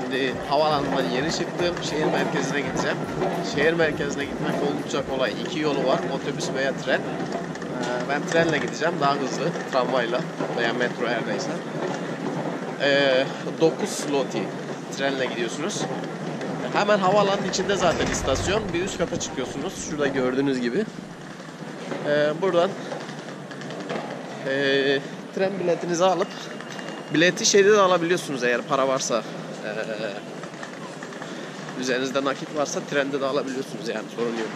Şimdi havaalanından yeni çıktım. Şehir merkezine gideceğim. Şehir merkezine gitmek oldukça kolay. İki yolu var. Otobüs veya tren. Ben trenle gideceğim. Daha hızlı. Tramvayla veya metro her neyse. 9 zloty trenle gidiyorsunuz. Hemen havaalanının içinde zaten istasyon. Bir üst kata çıkıyorsunuz. Şurada gördüğünüz gibi. Buradan tren biletinizi alıp bileti şeyde de alabiliyorsunuz eğer para varsa. Üzerinizde nakit varsa trende de alabiliyorsunuz, yani sorun yok.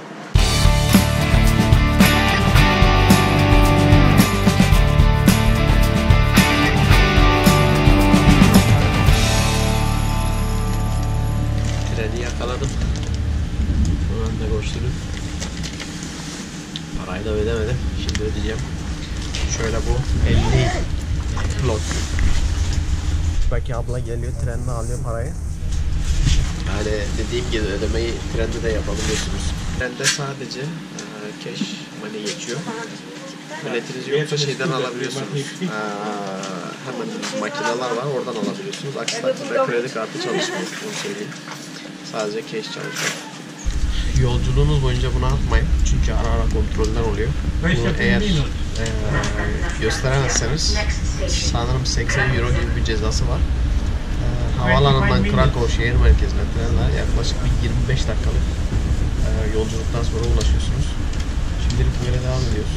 Treni yakaladım. Şu anda koşturup parayı da ödemedim. Şimdi ödeyeceğim. Şöyle bu 50 lot. Şuradaki abla geliyor, trenle alıyor parayı. Yani dediğim gibi ödemeyi trende de yapabiliyorsunuz. Trende sadece cash money geçiyor. Biletiniz yoksa şeyden alabiliyorsunuz. Hemen makineler var, oradan alabiliyorsunuz. Aksi takdirde kredi kartı çalışmıyor, onu söyleyeyim. Sadece cash çalışıyor. Yolculuğunuz boyunca bunu atmayın çünkü ara ara kontroller oluyor. Bunu eğer gösteremezseniz sanırım 80 euro gibi bir cezası var. Havaalanından Krakow şehir merkezine trenler yaklaşık bir 25 dakikalık yolculuktan sonra ulaşıyorsunuz. Şimdilik böyle devam ediyoruz.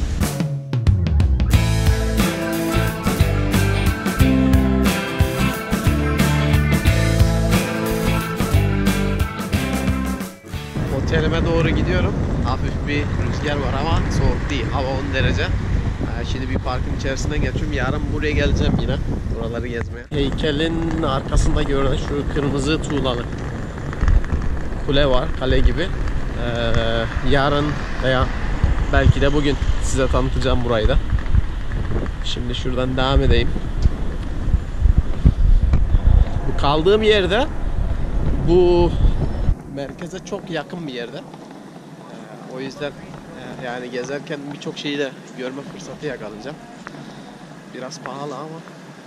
Otelime doğru gidiyorum. Hafif bir rüzgar var ama soğuk değil. Hava 10 derece. Şimdi bir parkın içerisine geçiyorum. Yarın buraya geleceğim yine. Buraları gezmeye. Heykelin arkasında görünen şu kırmızı tuğlalı kule var. Kale gibi. Yarın veya belki de bugün size tanıtacağım burayı da. Şimdi şuradan devam edeyim. Bu kaldığım yerde bu merkeze çok yakın bir yerde. O yüzden yani gezerken birçok şeyi de görme fırsatı yakalayacağım. Biraz pahalı ama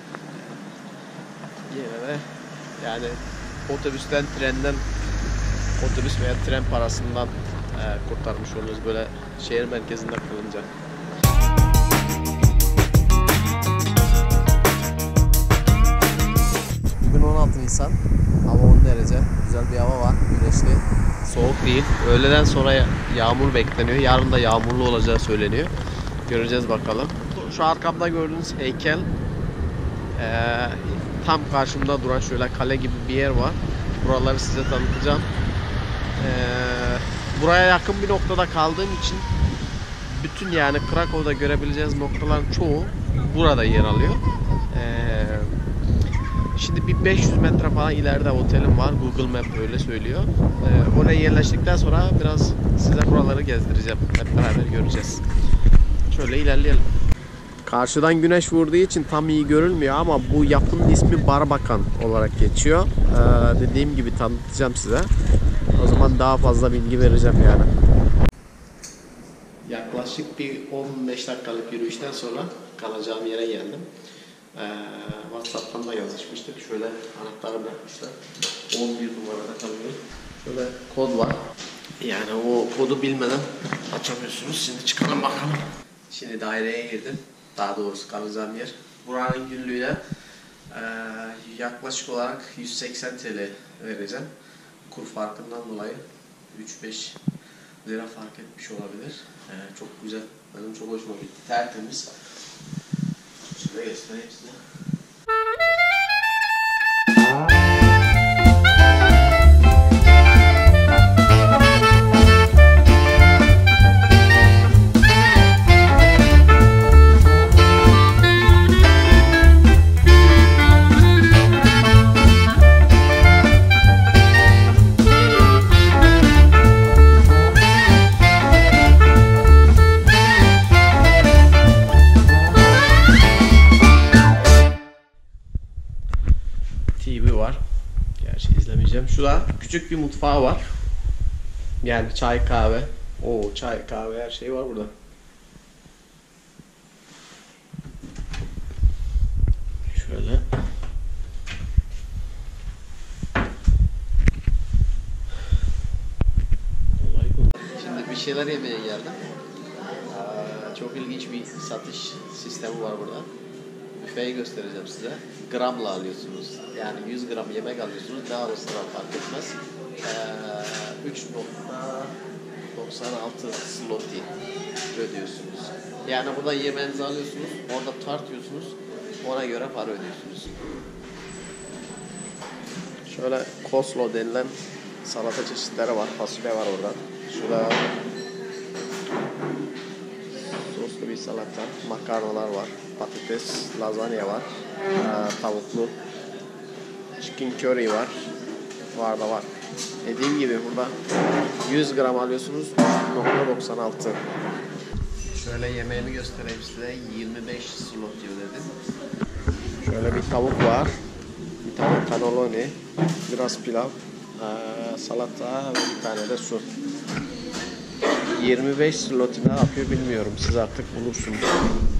yine de yani otobüsten, trenden, otobüs veya tren parasından kurtarmış oluyoruz böyle şehir merkezinde kalınca. Bugün 16 Nisan. Hava 10 derece. Güzel bir hava var. Güneşli. Soğuk değil. Öğleden sonra yağmur bekleniyor. Yarın da yağmurlu olacağı söyleniyor. Göreceğiz bakalım. Şu arkamda gördüğünüz heykel tam karşımda duran şöyle kale gibi bir yer var. Buraları size tanıtacağım. Buraya yakın bir noktada kaldığım için bütün yani Krakow'da görebileceğiniz noktaların çoğu burada yer alıyor. Şimdi bir 500 metre falan ileride otelim var. Google Map öyle söylüyor. Oraya yerleştikten sonra biraz size buraları gezdireceğim. Hep beraber göreceğiz. Şöyle ilerleyelim. Karşıdan güneş vurduğu için tam iyi görülmüyor ama bu yapının ismi Barbakan olarak geçiyor. Dediğim gibi tanıtacağım size. O zaman daha fazla bilgi vereceğim yani. Yaklaşık bir 15 dakikalık yürüyüşten sonra kalacağım yere geldim. WhatsApp'tan da yazışmıştık. Şöyle anahtarı bırakmışlar. 11 numarada kalıyor. Şöyle kod var. Yani o kodu bilmeden açamıyorsunuz. Şimdi çıkalım bakalım. Şimdi daireye girdim. Daha doğrusu kalacağım yer. Buranın günlüğüne yaklaşık olarak 180 TL vereceğim. Kur farkından dolayı 3-5 lira fark etmiş olabilir. Çok güzel. Benim çok hoşuma gitti. Tertemiz. Şöyle göstereyim size. TV var. Gerçi izlemeyeceğim. Şurada küçük bir mutfağı var. Yani çay, kahve. Oo, çay, kahve, her şey var burada. Şöyle. şeyler yemeye geldim. Çok ilginç bir satış sistemi var burada. Büfeyi göstereceğim size. Gramla alıyorsunuz. Yani 100 gram yemek alıyorsunuz. Daha da sıra fark etmez. 3.96 zloty ödüyorsunuz. Yani burada yemeğinizi alıyorsunuz. Orada tartıyorsunuz. Ona göre para ödüyorsunuz. Şöyle koslo denilen salata çeşitleri var. Fasulye var orada. Şurada soslu bir salata, makarnalar var, patates, lazanya var, tavuklu chicken curry var, var. Dediğim gibi burada 100 gram alıyorsunuz, 3.96. Şöyle yemeğimi göstereyim size, 25 zloty ödedim. Şöyle bir tavuk var, bir tane cannelloni, biraz pilav, salata ve bir tane de su. 25 zloty ne yapıyor bilmiyorum. Siz artık bulursunuz.